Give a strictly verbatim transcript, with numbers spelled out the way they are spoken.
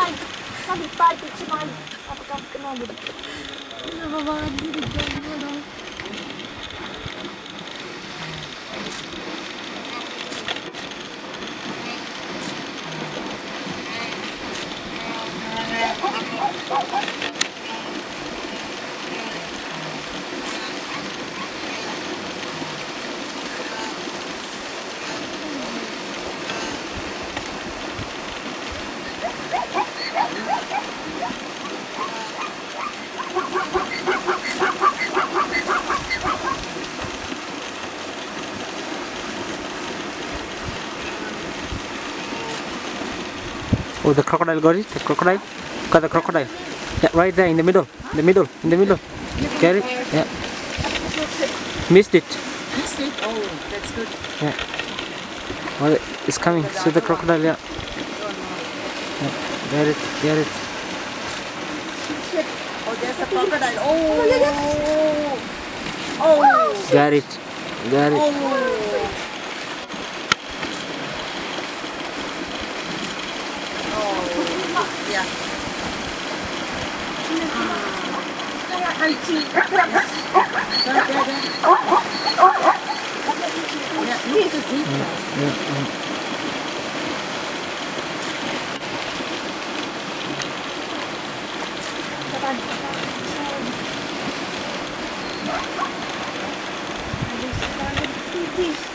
Balik. Balik, balik. Sumali. Apakah kenapa? Kenapa banget sih diganggu dong? Oh, the crocodile got it? The crocodile? Got the crocodile. Yeah, right there in the middle. In the middle. In the middle. Get it? Yeah. Missed it. Missed it? Oh, that's good. Yeah. Oh, it's coming. See the crocodile, yeah. Yeah. Get it. Get it. Oh, there's a crocodile. Oh. Oh. Got it. Got it. Oh. Yeah. Yeah, look at the zebras. Yeah, yeah. Ada sekali titis.